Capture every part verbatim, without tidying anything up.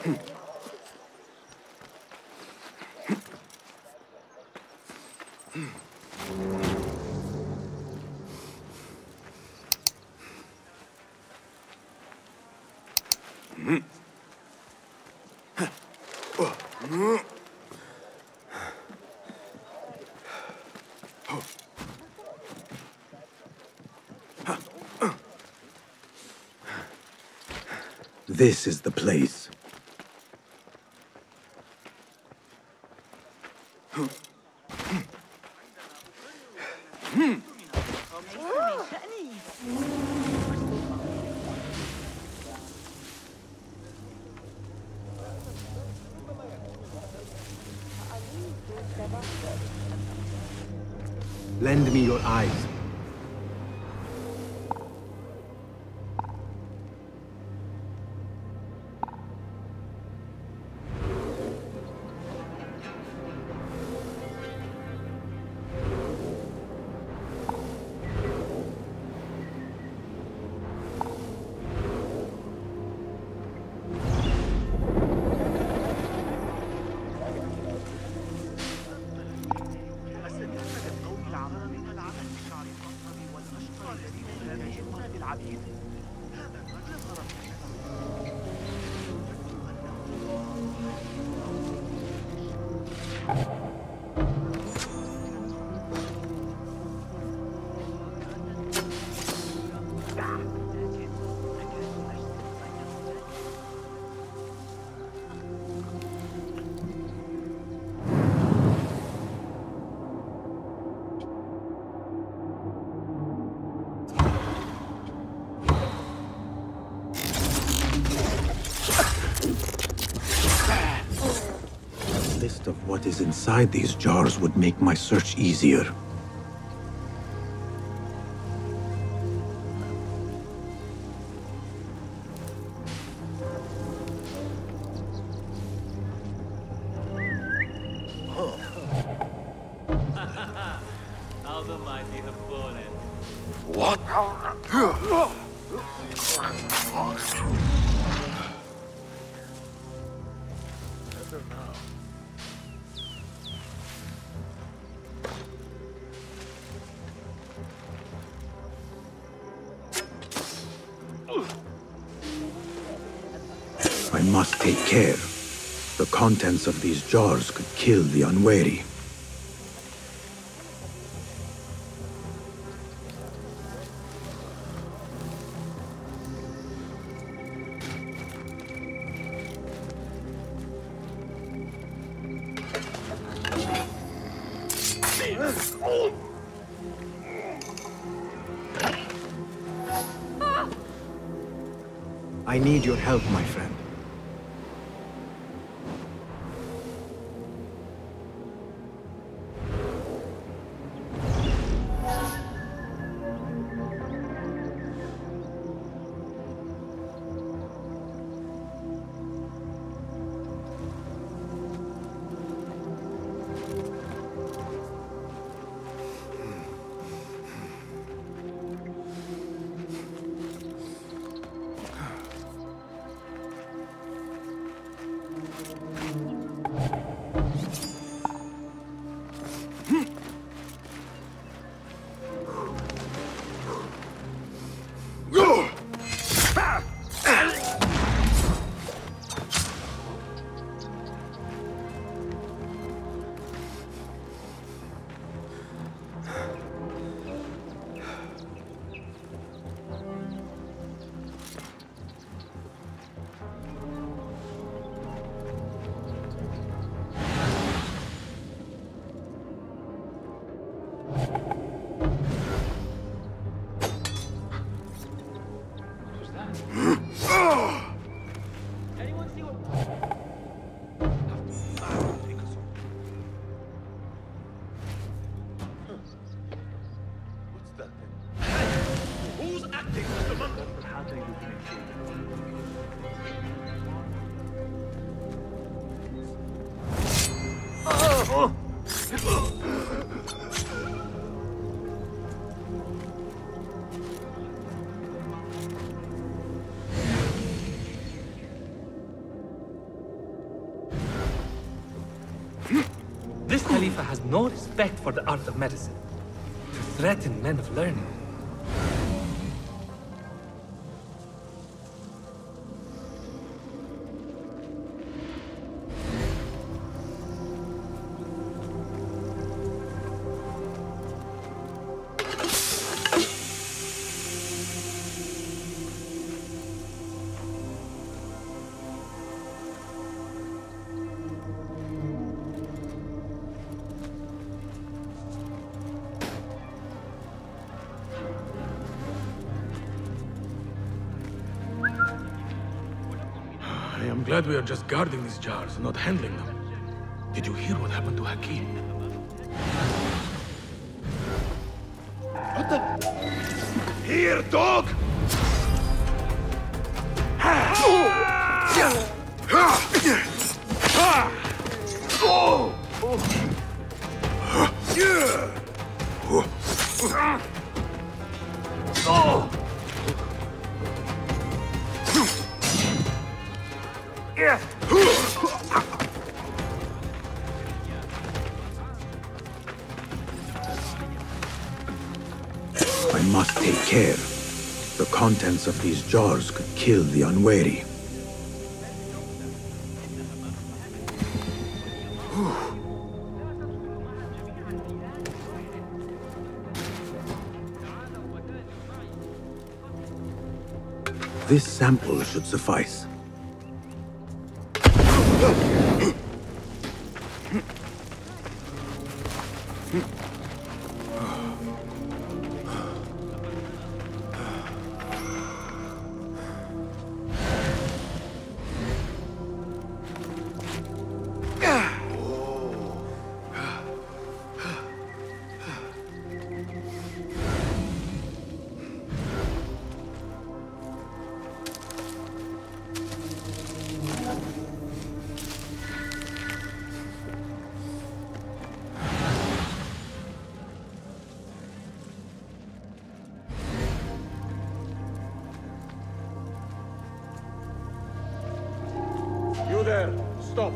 This is the place. Lend me your eyes. Of what is inside these jars would make my search easier. How the mighty have fallen. What? I must take care. The contents of these jars could kill the unwary. I need your help, my friend. Khalifa has no respect for the art of medicine. To threaten men of learning. I am glad we are just guarding these jars and not handling them. Did you hear what happened to Hakim? What the? Here, dog! I must take care. The contents of these jars could kill the unwary. This sample should suffice. You there! Stop!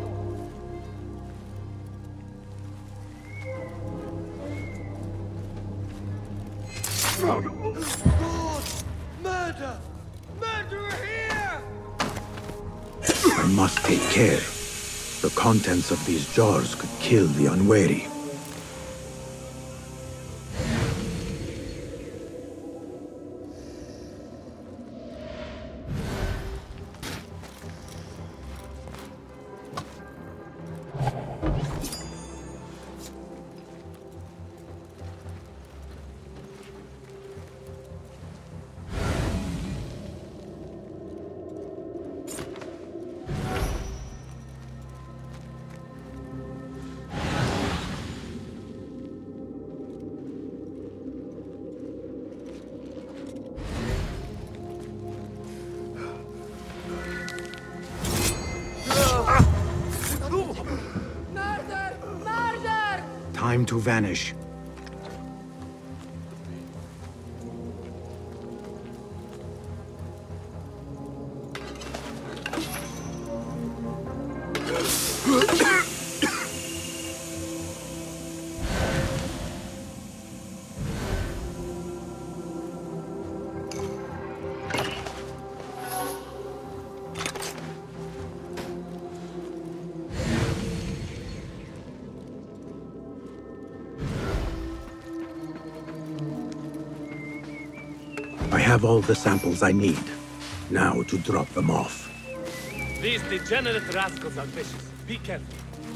Murder! Murderer here! I must take care. The contents of these jars could kill the unwary. Time to vanish. I have all the samples I need. Now to drop them off. These degenerate rascals are vicious. Be careful.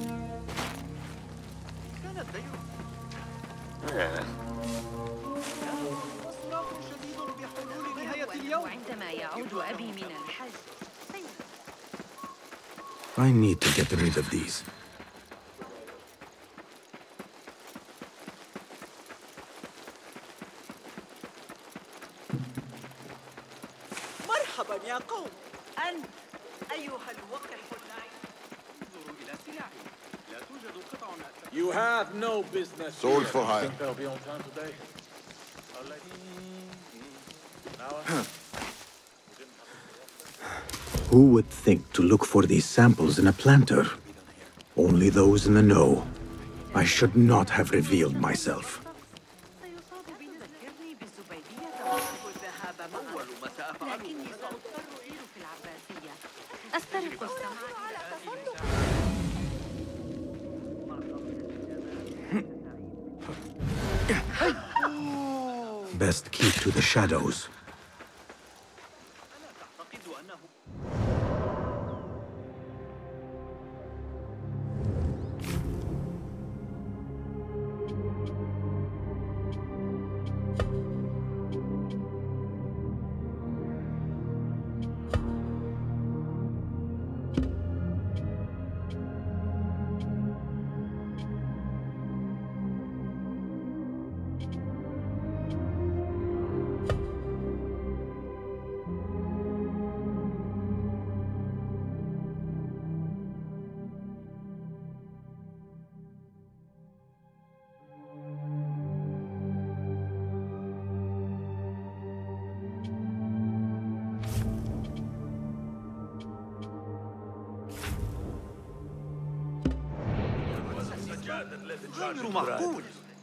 I need to get rid of these. مرحبا يا قوم. أنت أيها الوقح اللعين. انظروا إلى سلاحي. لا توجد قطع. You have no business. Sold for hire. Think they'll be on time today? I'll let you... Now, Who would think to look for these samples in a planter? Only those in the know. I should not have revealed myself. سيصاب بذكرني بالزبيدية توقف الذهاب معه لكني سأضطر أعيد في العباسية أسترق السماء Best keep to the shadows. غير معقول.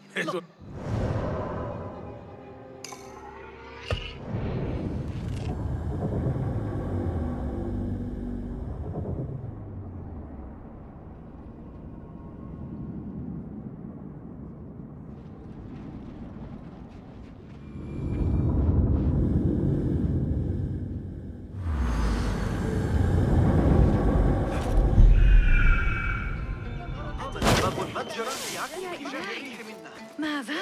ماذا؟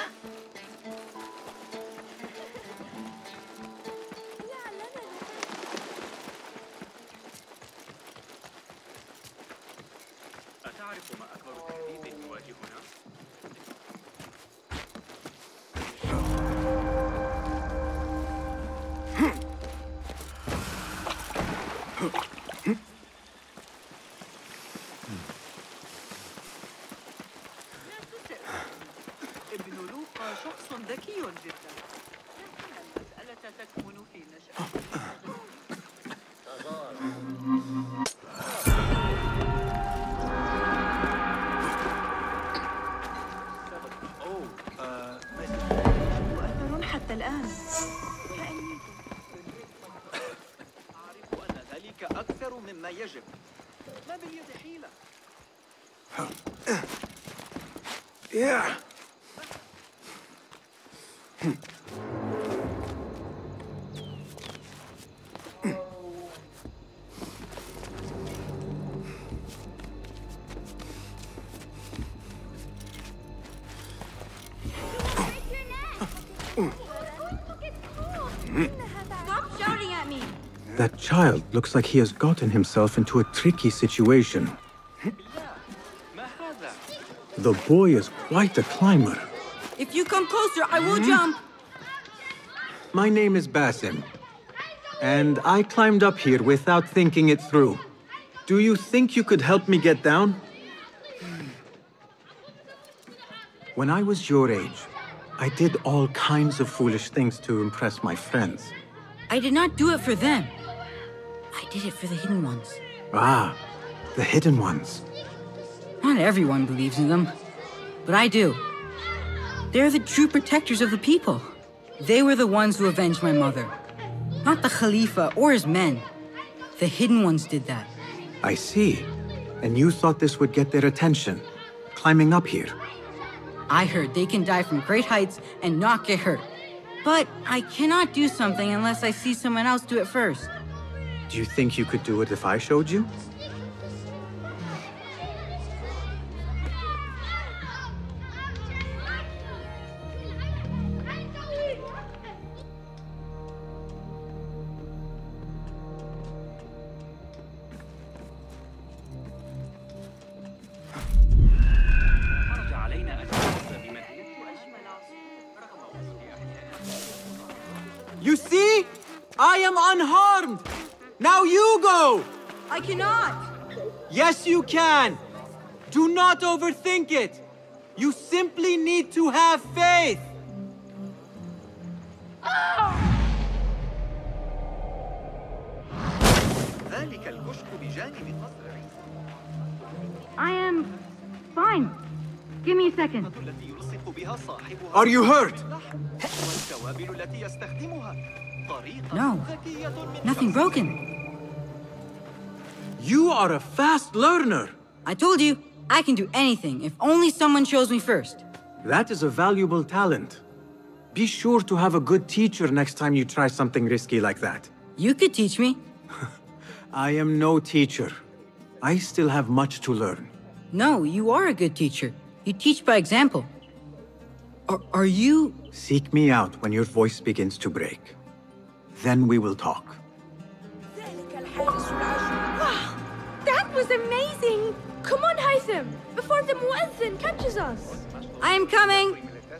أتعرف ما أكبر تهديد يواجهنا؟ ابن لوقا شخص ذكي جدا، لكن المسألة تكمن في نشأته. مؤثر حتى الآن. أعرف أن ذلك أكثر مما يجب. ما باليد حيلة. Yeah. Stop shouting at me! That child looks like he has gotten himself into a tricky situation. The boy is quite a climber. If you come closer, I will jump! My name is Basim, and I climbed up here without thinking it through. Do you think you could help me get down? When I was your age, I did all kinds of foolish things to impress my friends. I did not do it for them. I did it for the hidden ones. Ah, the hidden ones. Not everyone believes in them, but I do. They're the true protectors of the people. They were the ones who avenged my mother. Not the Khalifa or his men. The hidden ones did that. I see. And you thought this would get their attention, climbing up here. I heard they can die from great heights and not get hurt. But I cannot do something unless I see someone else do it first. Do you think you could do it if I showed you? خرج علينا أن نحس بمدينة أجمل رغم وجود أحياء. You see? I am unharmed! Now you go! I cannot! Yes, you can! Do not overthink it! You simply need to have faith! ذلك الكشك بجانب النصر. I am fine. Give me a second. التي يلصق بها صاحبها. Are you hurt? والتوابل التي يستخدمها. طريقة No, ذكية من nothing broken. You are a fast learner. I told you, I can do anything if only someone shows me first. That is a valuable talent. Be sure to have a good teacher next time you try something risky like that. You could teach me. I am no teacher. I still have much to learn. No, you are a good teacher. You teach by example. Are, are you... Seek me out when your voice begins to break. Then we will talk. Wow, that was amazing! Come on, Haytham, before the muezzin catches us. I am coming!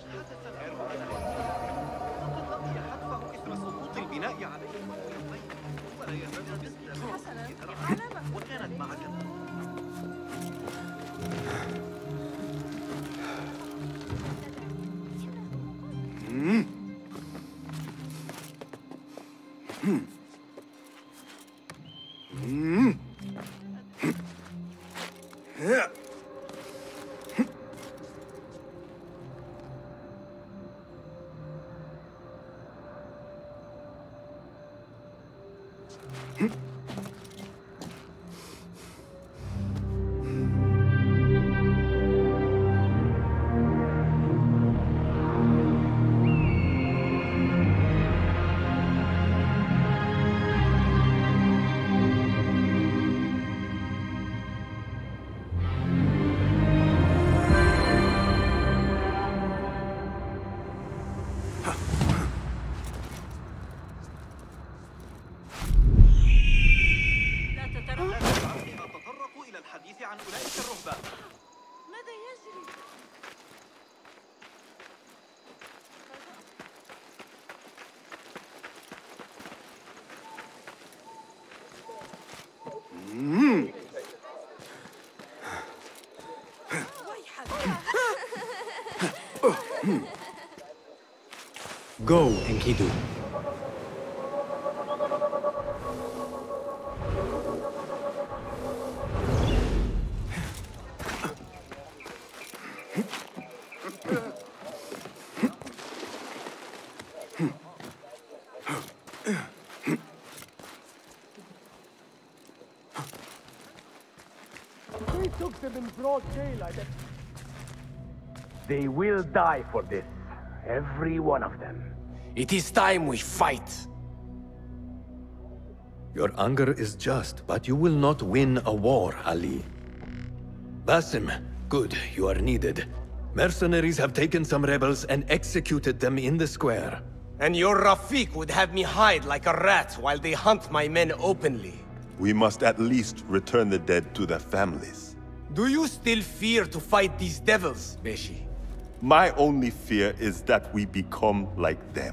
Go, Enkidu. They took them in broad daylight. They will die for this. Every one of them. It is time we fight. Your anger is just, but you will not win a war, Ali. Basim, good, you are needed. Mercenaries have taken some rebels and executed them in the square. And your Rafiq would have me hide like a rat while they hunt my men openly. We must at least return the dead to their families. Do you still fear to fight these devils, Beshi? My only fear is that we become like them.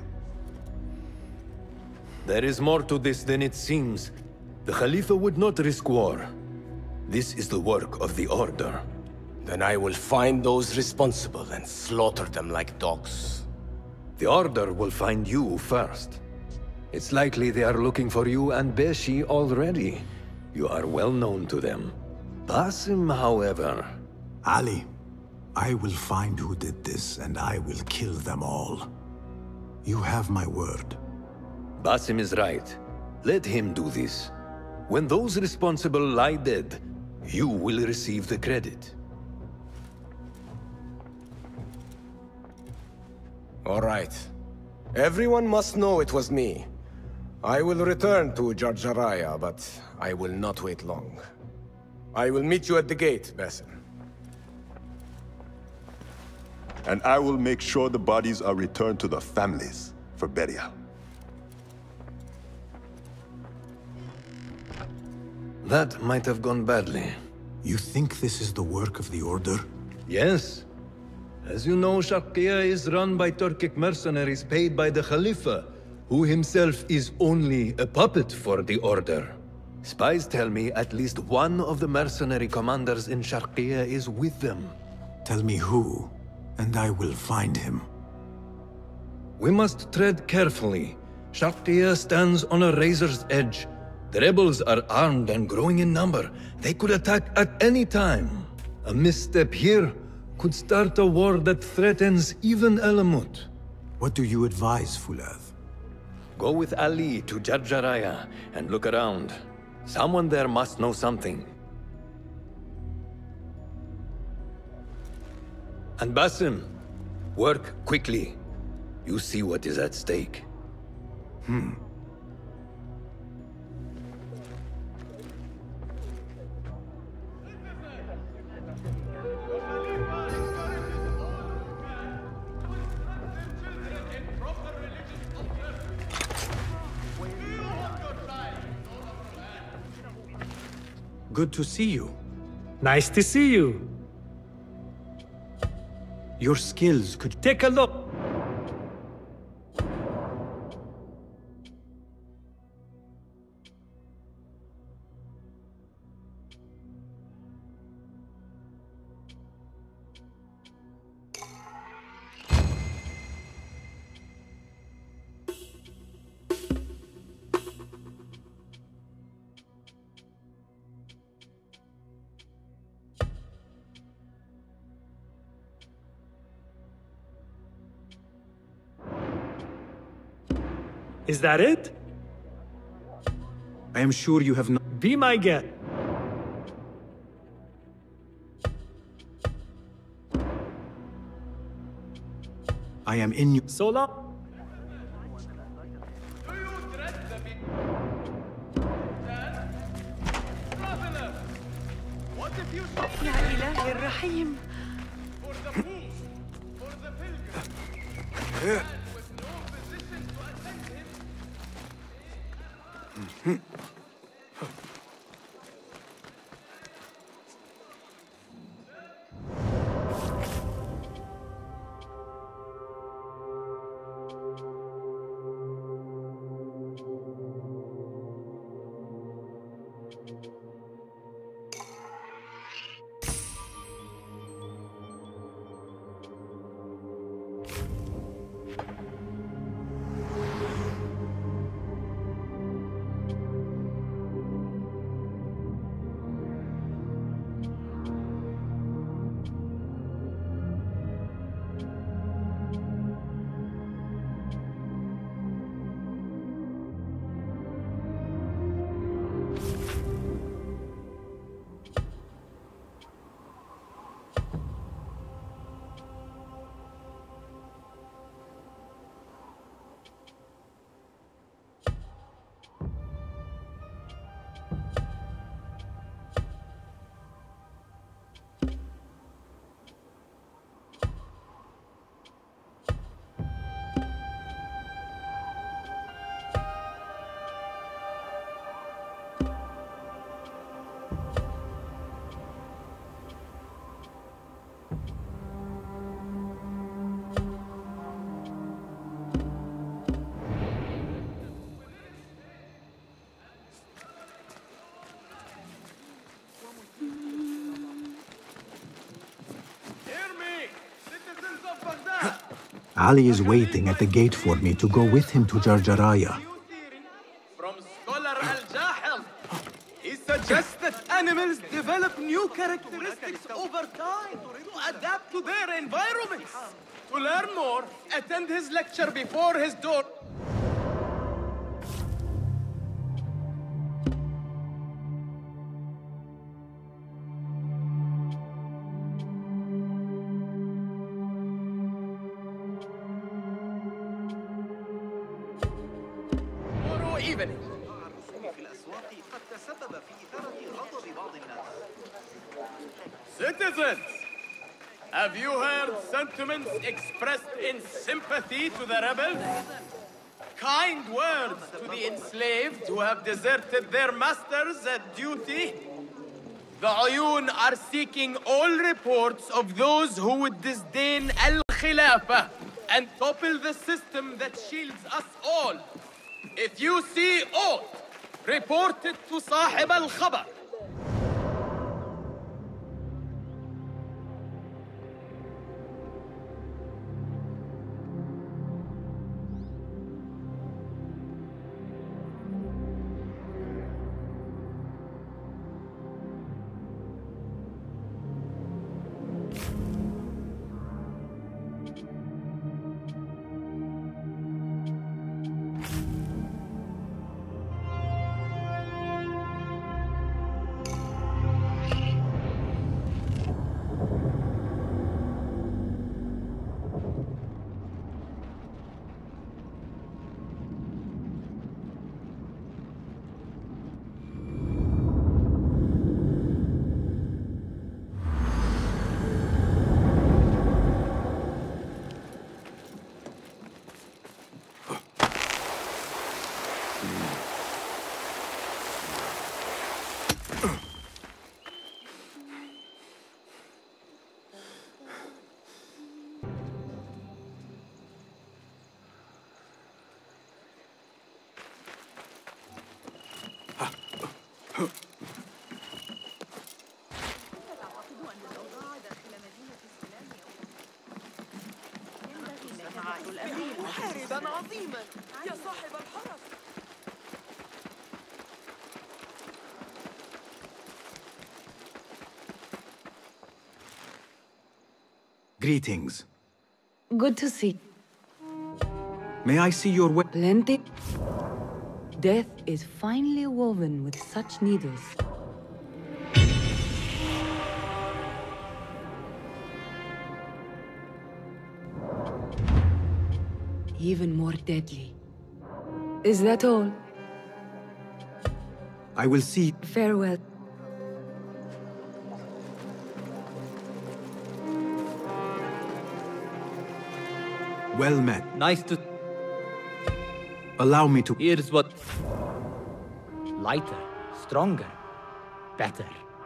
There is more to this than it seems. The Khalifa would not risk war. This is the work of the Order. Then I will find those responsible and slaughter them like dogs. The Order will find you first. It's likely they are looking for you and Beshi already. You are well known to them. Basim, however... Ali, I will find who did this, and I will kill them all. You have my word. Basim is right. Let him do this. When those responsible lie dead, you will receive the credit. All right. Everyone must know it was me. I will return to Jarjaraya, but I will not wait long. I will meet you at the gate, Basim. And I will make sure the bodies are returned to the families for burial. That might have gone badly. You think this is the work of the Order? Yes. As you know, Sharqiya is run by Turkic mercenaries paid by the Khalifa, who himself is only a puppet for the Order. Spies tell me at least one of the mercenary commanders in Sharqiya is with them. Tell me who, and I will find him. We must tread carefully. Sharqiya stands on a razor's edge. The rebels are armed and growing in number. They could attack at any time. A misstep here could start a war that threatens even Alamut. What do you advise, Fulath? Go with Ali to Jarjaraya and look around. Someone there must know something. And Basim, work quickly. You see what is at stake. Hmm. Good to see you. Nice to see you. Your skills could... Take a look. Is that it? I am sure you have not... Be my guest. I am in you. So long. يا إلهي الرحيم. Ali is waiting at the gate for me to go with him to Jarjaraya. From Scholar Al-Jahil, he suggests that animals develop new characteristics over time to adapt to their environments. To learn more, attend his lecture before his door. Citizens, have you heard sentiments expressed in sympathy to the rebels? Kind words to the enslaved who have deserted their masters at duty? The Ayun are seeking all reports of those who would disdain Al-Khilafah and topple the system that shields us all. If you see aught, report it to Sahib al-Khabar. محاربا عظيما يا صاحب الحرس. Greetings. Good to see. May I see your weapon? Plenty. Death is finely woven with such needles. Even more deadly. Is that all? I will see. Farewell. Well met. Nice to... Allow me to... Here's what... Lighter, stronger, better.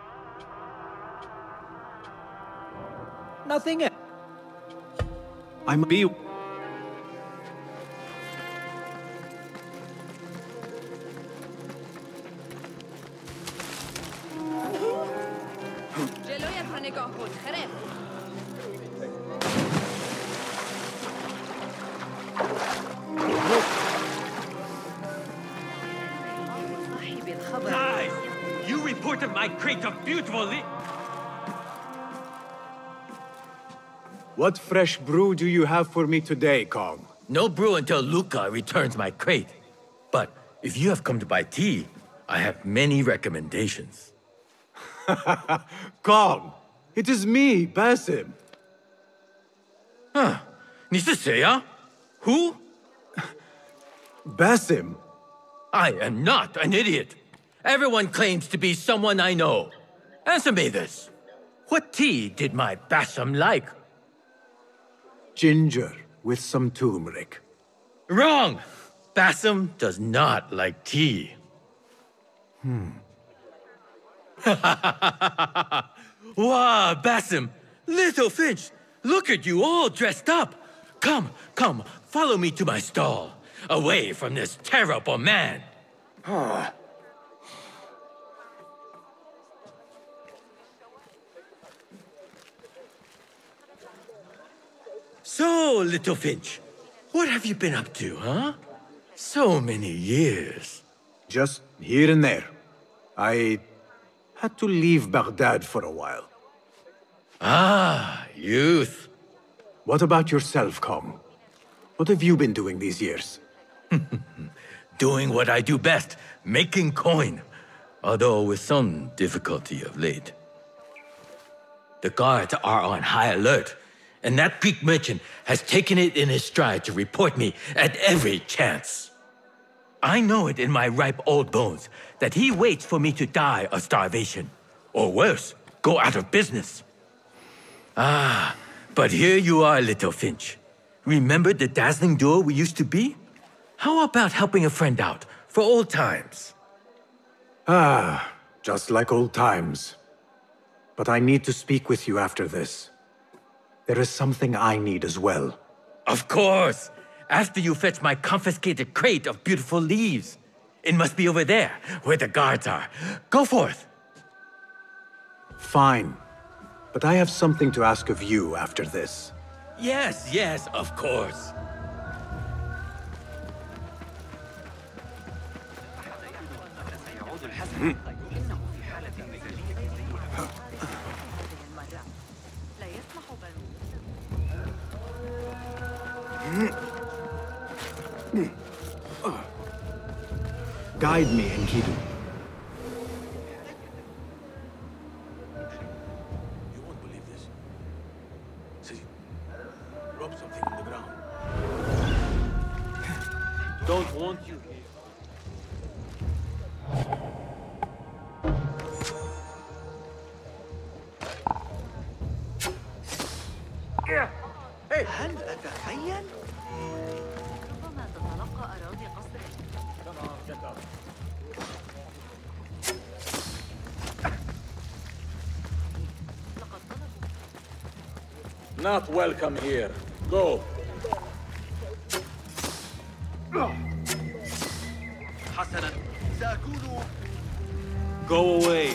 Nothing else. I'm... Be... Guys, you reported my crate of beautiful li- What fresh brew do you have for me today, Kong? No brew until Luca returns my crate. But if you have come to buy tea, I have many recommendations. Kong, it is me, Basim. Huh? 你是谁啊? Who? Basim. I am not an idiot. Everyone claims to be someone I know. Answer me this. What tea did my Basim like? Ginger with some turmeric. Wrong! Basim does not like tea. Hmm. Wow, Basim! Little Finch! Look at you all dressed up! Come, come, follow me to my stall. Away from this terrible man. So, Little Finch, what have you been up to, huh? So many years. Just here and there. I had to leave Baghdad for a while. Ah, youth. What about yourself, Kong? What have you been doing these years? Doing what I do best, making coin. Although with some difficulty of late. The guards are on high alert, and that Greek merchant has taken it in his stride to report me at every chance. I know it in my ripe old bones that he waits for me to die of starvation, or worse, go out of business. Ah, but here you are, Little Finch. Remember the dazzling duo we used to be? How about helping a friend out, for old times? Ah, just like old times. But I need to speak with you after this. There is something I need as well. Of course! After you fetch my confiscated crate of beautiful leaves. It must be over there, where the guards are. Go forth! Fine. But I have something to ask of you after this. Yes, yes, of course. Guide me, Enkidu. You won't believe this. See, drop something on the ground. Don't want you here. Hey. هل أتخيل؟ ربما تتلقى أراضي قصرك. Not welcome here. Go. Go away.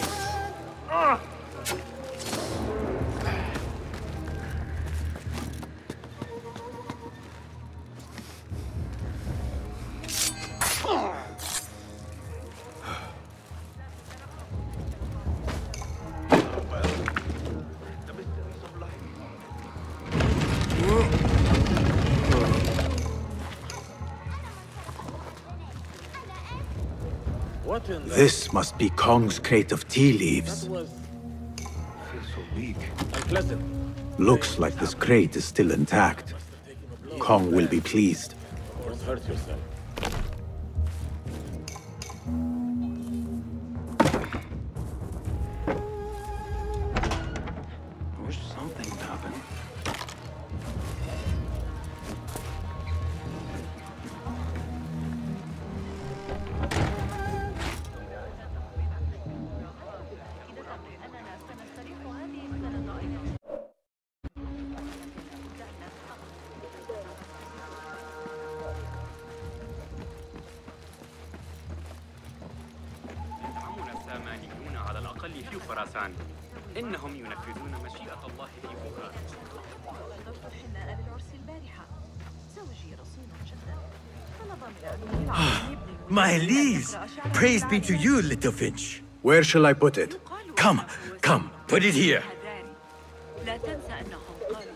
This must be Kong's crate of tea leaves. Looks like this crate is still intact. Kong will be pleased. Don't hurt yourself. Wish something happened. السامانيون على الأقل في خراسان إنهم ينفذون مشيئة الله في بخارى. حضرت الحناء بالعرس البارحة. زوجي رصين جدا. My leaves! Praise be to you, little Finch. Where shall I put it? Come, come, put it here. لا تنسى أنهم قالوا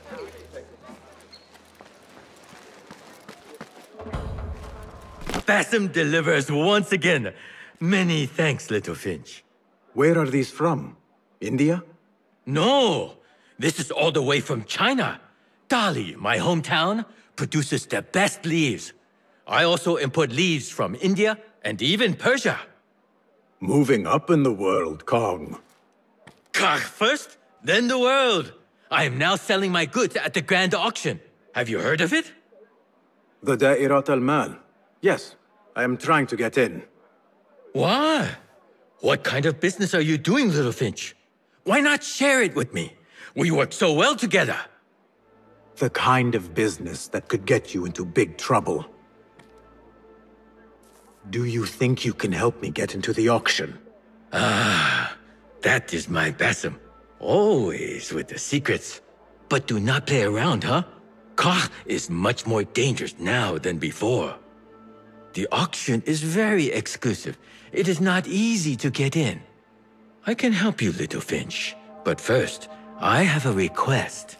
ذلك. Basim delivers once again. Many thanks, little Finch. Where are these from? India? No, this is all the way from China. Dali, my hometown, produces the best leaves. I also import leaves from India and even Persia. Moving up in the world, Kong. Kah first, then the world. I am now selling my goods at the grand auction. Have you heard of it? The Da'irat al-Mal. Yes, I am trying to get in. Why? What kind of business are you doing, little Finch? Why not share it with me? We work so well together. The kind of business that could get you into big trouble. Do you think you can help me get into the auction? Ah, that is my Basim. Always with the secrets. But do not play around, huh? Kah is much more dangerous now than before. The auction is very exclusive. It is not easy to get in. I can help you, little Finch. But first, I have a request.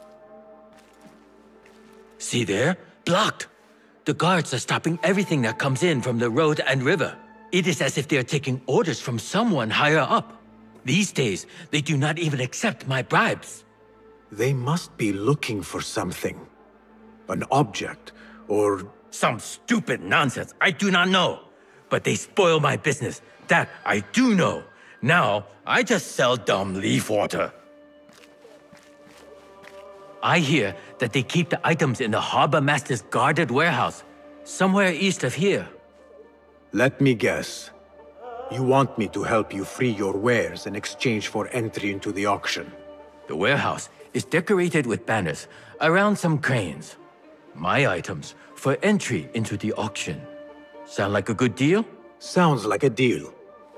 See there? Blocked. The guards are stopping everything that comes in from the road and river. It is as if they are taking orders from someone higher up. These days, they do not even accept my bribes. They must be looking for something. An object, or... Some stupid nonsense, I do not know. But they spoil my business, that I do know. Now, I just sell dumb leaf water. I hear that they keep the items in the harbor master's guarded warehouse, somewhere east of here. Let me guess. You want me to help you free your wares in exchange for entry into the auction. The warehouse is decorated with banners around some cranes. My items for entry into the auction. Sound like a good deal? Sounds like a deal.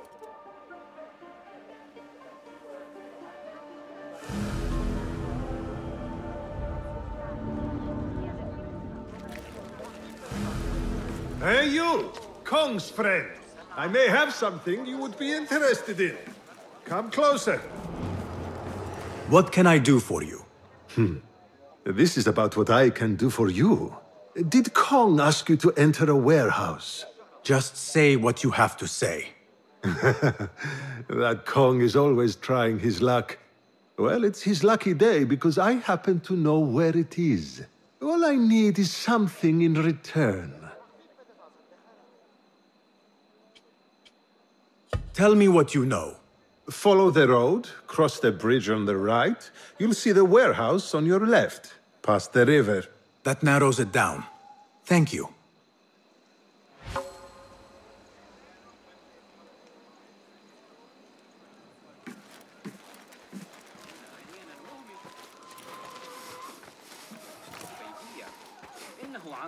Hey you, Kong's friend. I may have something you would be interested in. Come closer. What can I do for you? Hmm. This is about what I can do for you. Did Kong ask you to enter a warehouse? Just say what you have to say. That Kong is always trying his luck. Well, it's his lucky day because I happen to know where it is. All I need is something in return. Tell me what you know. Follow the road, cross the bridge on the right. You'll see the warehouse on your left, past the river. That narrows it down. Thank you.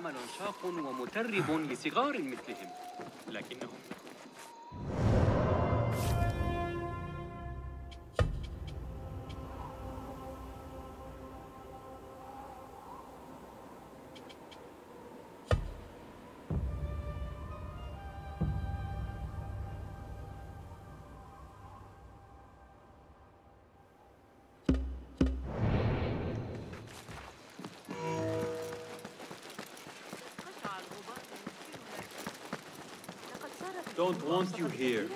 عمل شاق ومترب لصغار مثلهم لكنهم Don't want you here.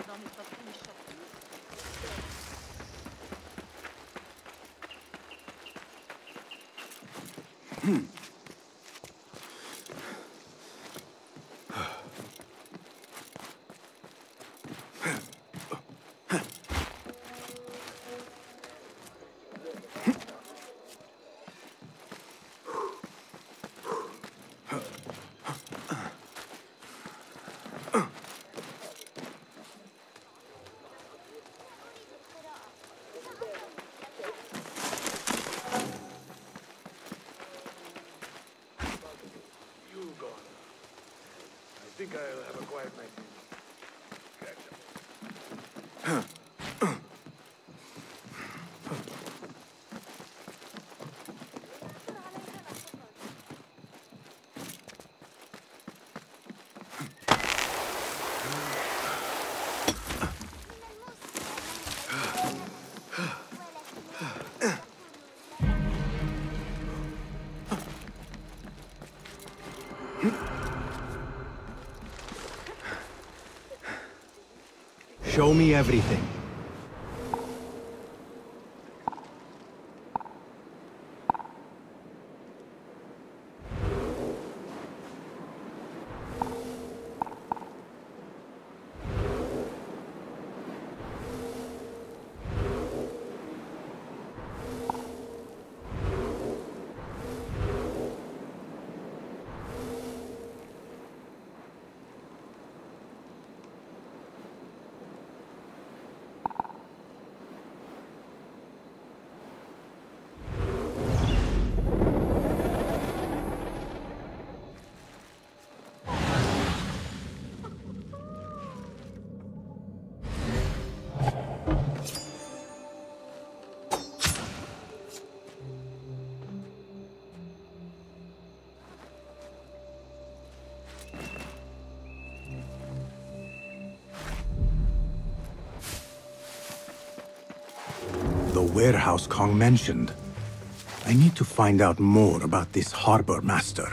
I think I'll have a quiet night. Show me everything. The warehouse Kong mentioned. I need to find out more about this harbor master.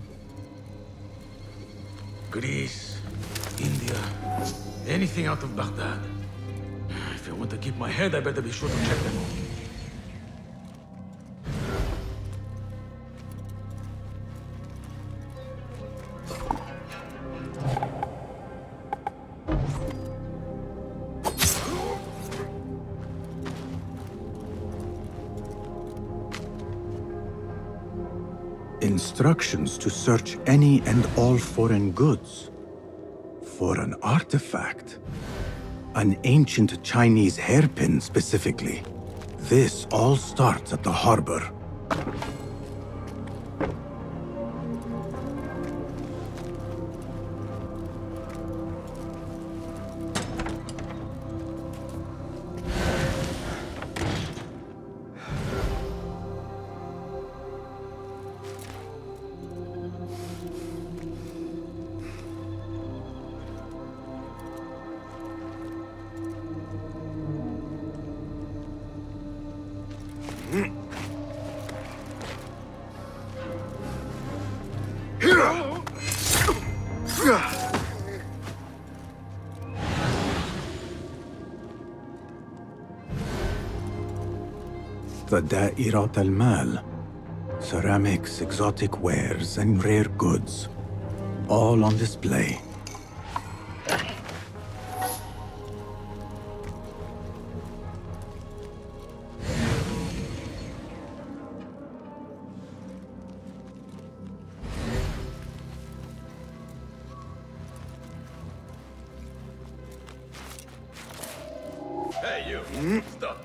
Greece, India, anything out of Baghdad. If I want to keep my head, I better be sure to check them all. Instructions to search any and all foreign goods. For an artifact. An ancient Chinese hairpin specifically. This all starts at the harbor. The Da'irat al-Mal. Ceramics, exotic wares, and rare goods. All on display. Hey, you! Stop!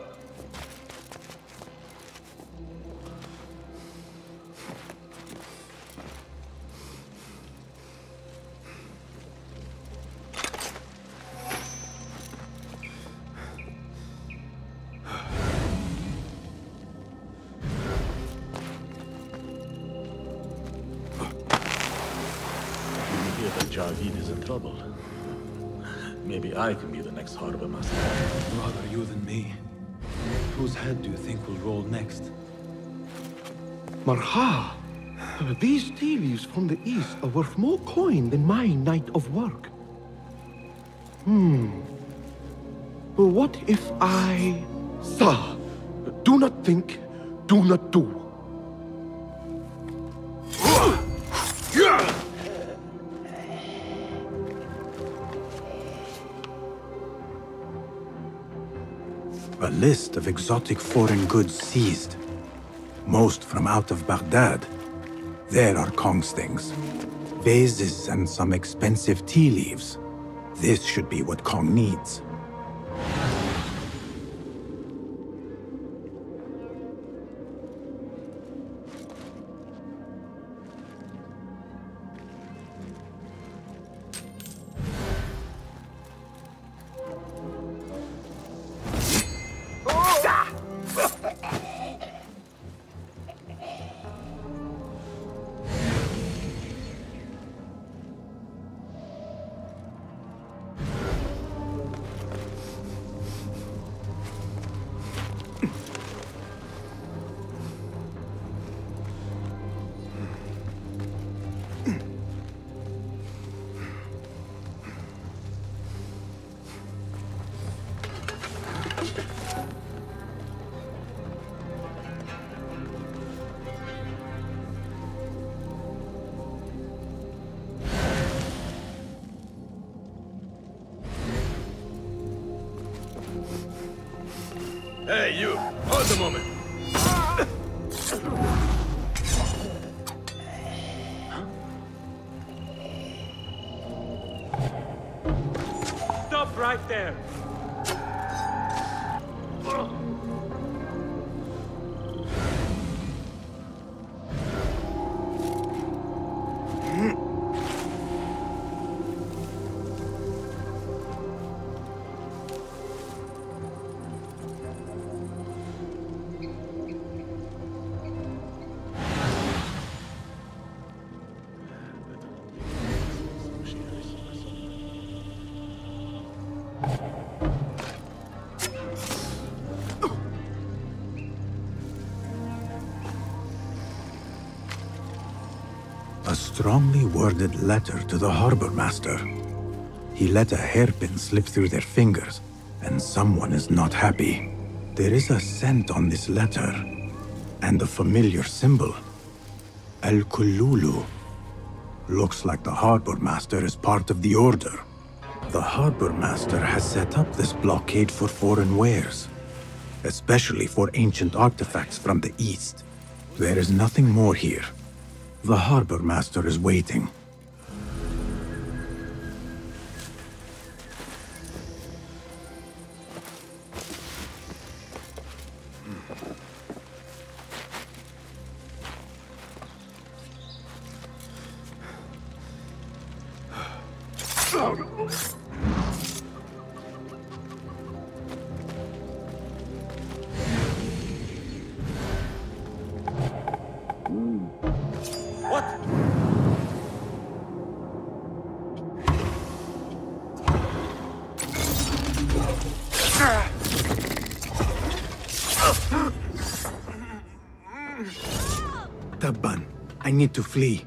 Javid is in trouble. Maybe I can be the next Harbor Master. Rather you than me. Whose head do you think will roll next? Marha! These tea leaves from the east are worth more coin than my night of work. Hmm. What if I... Sir, do not think, do not do. A list of exotic foreign goods seized. Most from out of Baghdad. There are Kong's things. Vases and some expensive tea leaves. This should be what Kong needs. Hey, you! Hold a moment! Stop right there! A strongly worded letter to the harbor master. He let a hairpin slip through their fingers, and someone is not happy. There is a scent on this letter, and a familiar symbol. Al-Kululu. Looks like the harbor master is part of the order. The harbor master has set up this blockade for foreign wares, especially for ancient artifacts from the east. There is nothing more here. The harbor master is waiting. Tabban, I need to flee.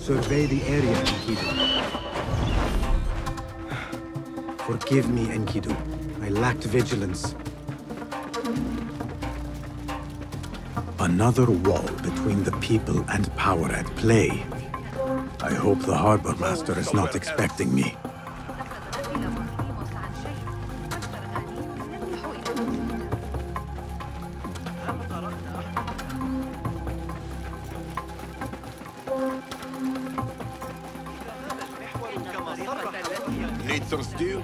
survey the area, Enkidu. Forgive me, Enkidu. I lacked vigilance. Another wall between the people and power at play. I hope the Harbor Master is not expecting me. Need some steel?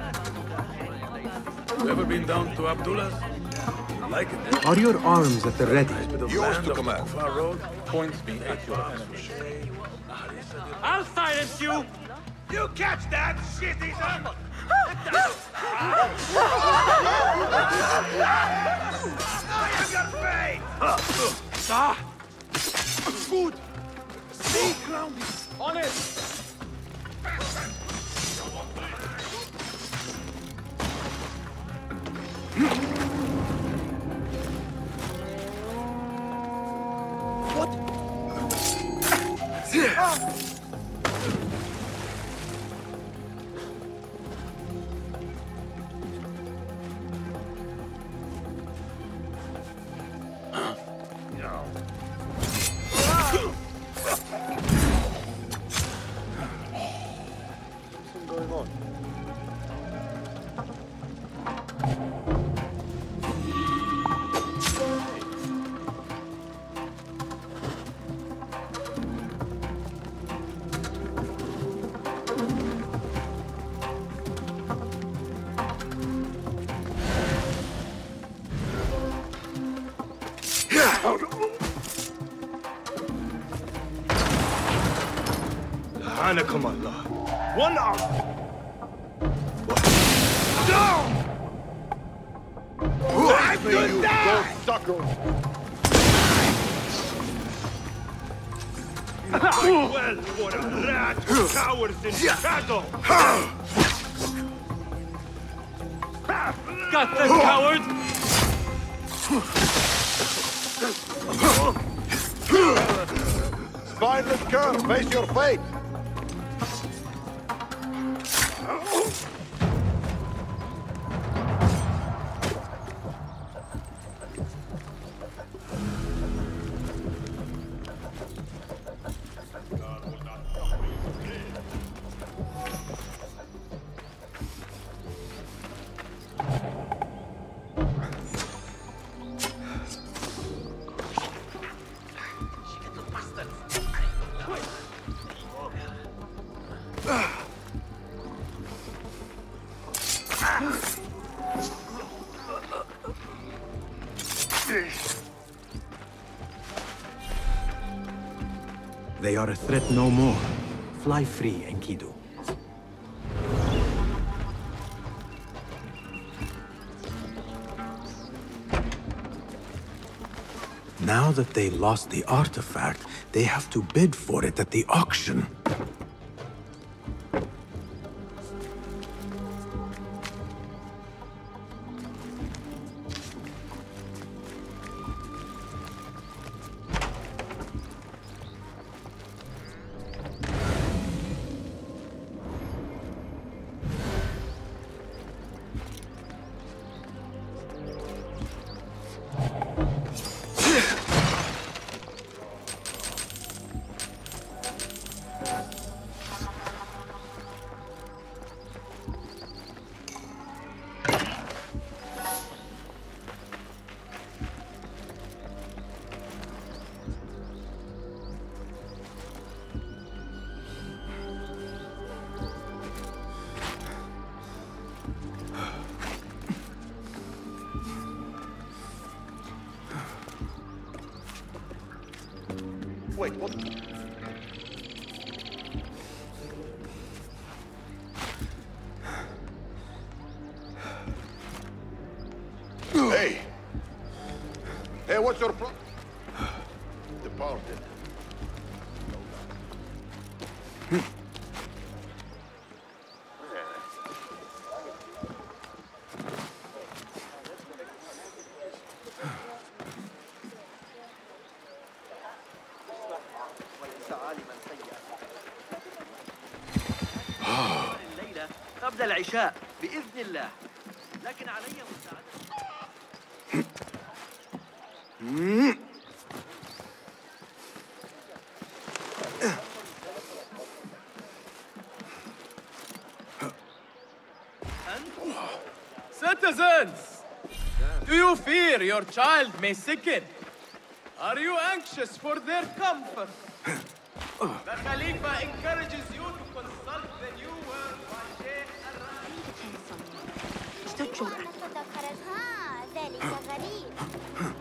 You ever been down to Abdullah's? Like it? Are your arms at the ready? Yours to command. Road points me at your enemy. I'll silence you! You catch that, shit eater! I am your fate! Ah! Good! See, clown! On it! Anakum Allah. One arm. Down! Time to you, die! those suckers! Well, for a rat who cowers in shadow! Got them, coward! Spineless cur, face your fate! They are a threat no more. Fly free, Enkidu. Now that they lost the artifact, they have to bid for it at the auction. Wait, what? Hey! Hey, what's your problem? Departed. عالما سيئا قبل العشاء بإذن الله، لكن علي مساعدة. Citizens, do you fear your child may sicken? Are you anxious for their comfort? The Khalifa encourages you to consult the new word by Sheikh Al-Ra'id.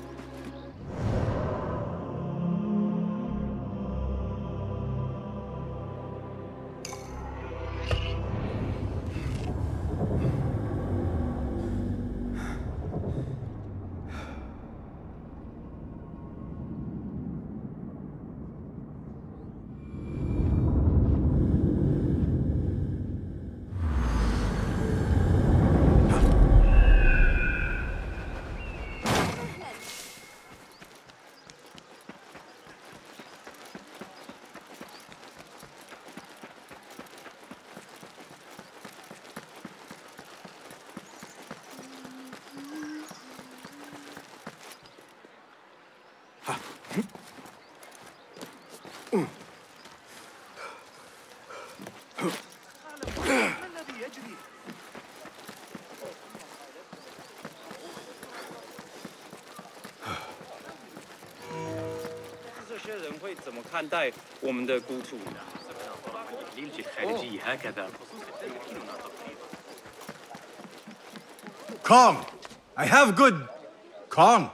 Calm! I have good... Calm!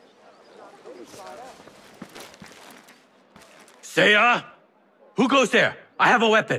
Seiya! Who goes there? I have a weapon.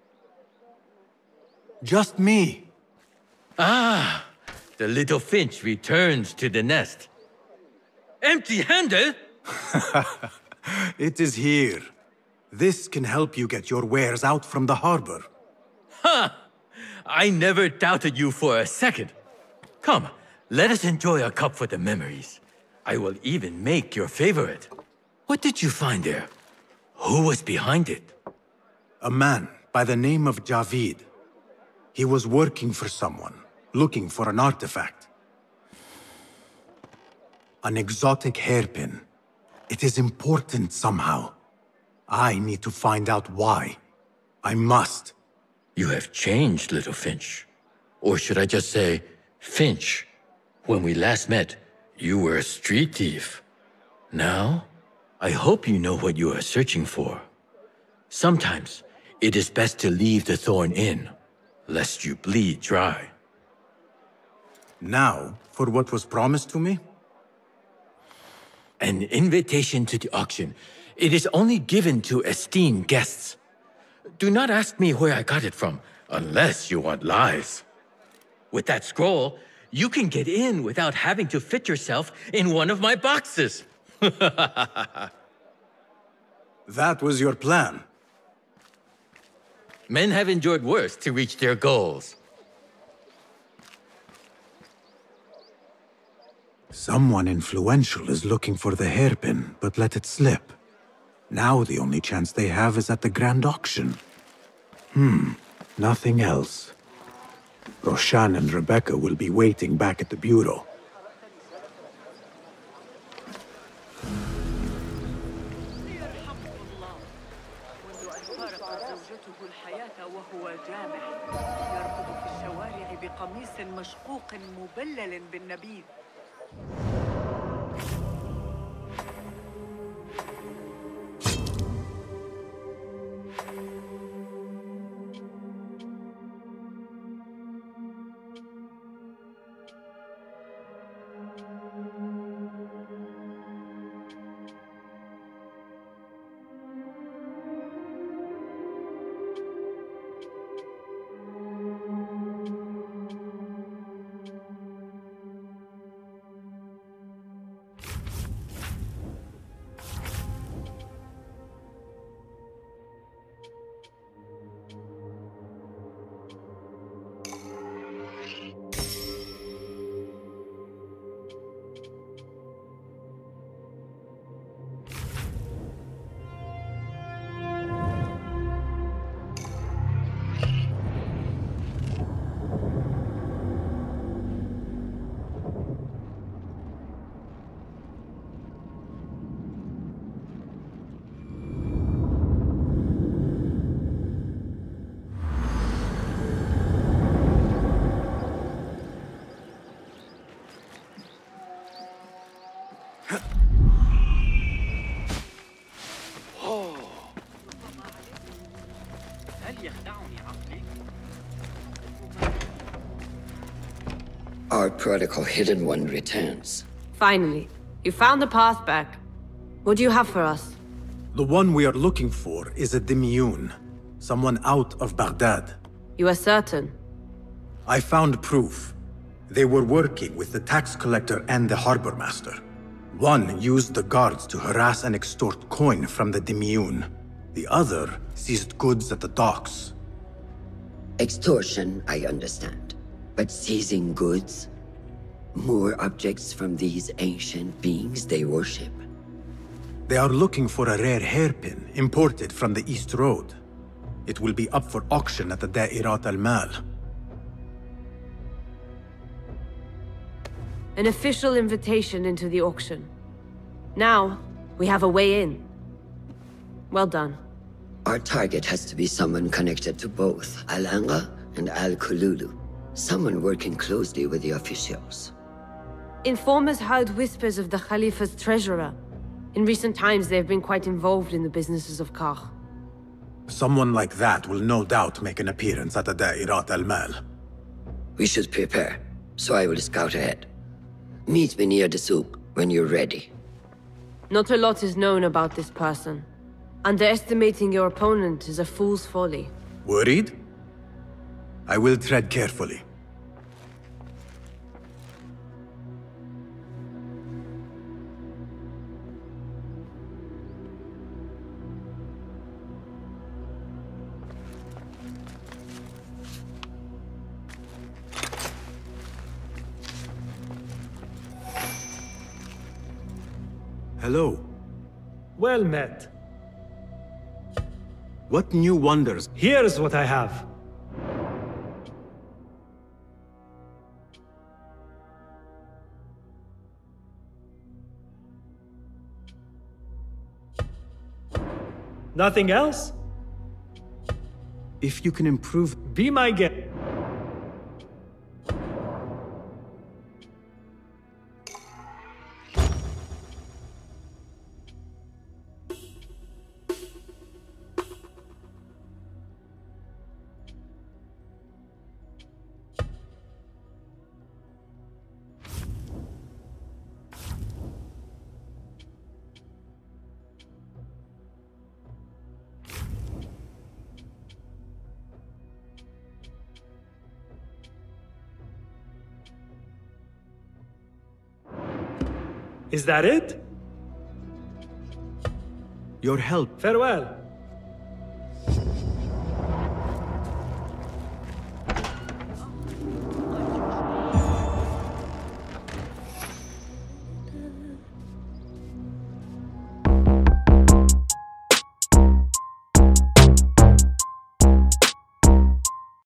Just me. Ah, the little finch returns to the nest. Empty-handed? It is here. This can help you get your wares out from the harbor. Ha! I never doubted you for a second. Come, let us enjoy a cup for the memories. I will even make your favorite. What did you find there? Who was behind it? A man by the name of Javid. He was working for someone, looking for an artifact. An exotic hairpin. It is important somehow. I need to find out why. I must. You have changed, little Finch. Or should I just say, Finch. When we last met, you were a street thief. Now, I hope you know what you are searching for. Sometimes, it is best to leave the thorn in, lest you bleed dry. Now, for what was promised to me? An invitation to the auction. It is only given to esteemed guests. Do not ask me where I got it from, unless you want lies. With that scroll, you can get in without having to fit yourself in one of my boxes. That was your plan. Men have endured worse to reach their goals. Someone influential is looking for the hairpin, but let it slip. Now the only chance they have is at the grand auction. Hmm, nothing else. Roshan and Rebecca will be waiting back at the bureau. Our prodigal hidden one returns. Finally, you found the path back. What do you have for us? The one we are looking for is a Dimiyun, someone out of Baghdad. You are certain? I found proof. They were working with the tax collector and the harbor master. One used the guards to harass and extort coin from the Dimiyun. The other seized goods at the docks. Extortion, I understand. But seizing goods? More objects from these ancient beings they worship. They are looking for a rare hairpin imported from the East Road. It will be up for auction at the Da'irat al-Mal. An official invitation into the auction. Now, we have a way in. Well done. Our target has to be someone connected to both Al-Anga and Al-Kululu. Someone working closely with the officials. Informers heard whispers of the Khalifa's treasurer. In recent times, they have been quite involved in the businesses of Kar. Someone like that will no doubt make an appearance at the Da'irat al-Mal. We should prepare, so I will scout ahead. Meet me near the souk when you're ready. Not a lot is known about this person. Underestimating your opponent is a fool's folly. Worried? I will tread carefully. Hello. Well met. What new wonders? Here's what I have. Nothing else? If you can improve... Be my guest. Is that it? Your help. Farewell.